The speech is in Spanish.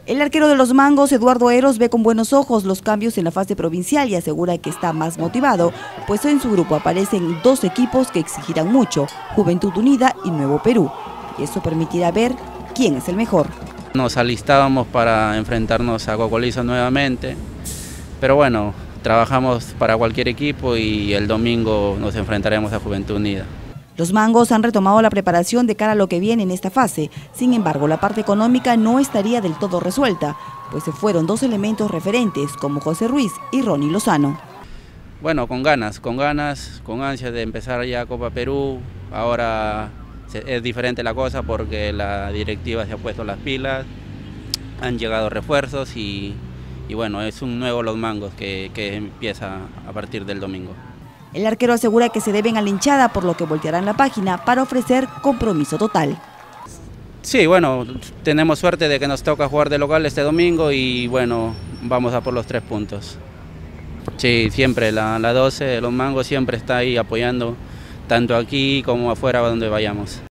El arquero de los Mangos, Eduardo Eros, ve con buenos ojos los cambios en la fase provincial y asegura que está más motivado, pues en su grupo aparecen dos equipos que exigirán mucho, Juventud Unida y Nuevo Perú, y eso permitirá ver quién es el mejor. Nos alistábamos para enfrentarnos a Cocolizo nuevamente, pero bueno, trabajamos para cualquier equipo y el domingo nos enfrentaremos a Juventud Unida. Los Mangos han retomado la preparación de cara a lo que viene en esta fase. Sin embargo, la parte económica no estaría del todo resuelta, pues se fueron dos elementos referentes como José Ruiz y Ronnie Lozano. Bueno, con ganas, con ansias de empezar ya Copa Perú. Ahora es diferente la cosa porque la directiva se ha puesto las pilas, han llegado refuerzos y bueno, es un nuevo Los Mangos que empieza a partir del domingo. El arquero asegura que se deben a la hinchada, por lo que voltearán la página para ofrecer compromiso total. Sí, bueno, tenemos suerte de que nos toca jugar de local este domingo y bueno, vamos a por los 3 puntos. Sí, siempre la 12, Los Mangos siempre está ahí apoyando, tanto aquí como afuera donde vayamos.